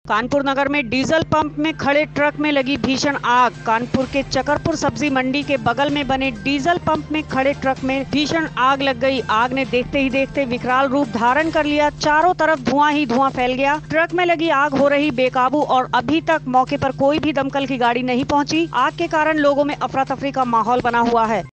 कानपुर नगर में diesel pump में खड़े ट्रक में लगी भीषण आग। कानपुर के चकरपुर सब्जी मंडी के बगल में बने डीजल पंप में खड़े ट्रक में भीषण आग लग गई। आग ने देखते ही देखते विकराल रूप धारण कर लिया। चारों तरफ धुआं ही धुआं फैल गया। ट्रक में लगी आग हो रही बेकाबू और अभी तक मौके पर कोई भी दमकल की गाड़ी नहीं पहुंची। आग के कारण लोगों में अफरा तफरी का माहौल बना हुआ है।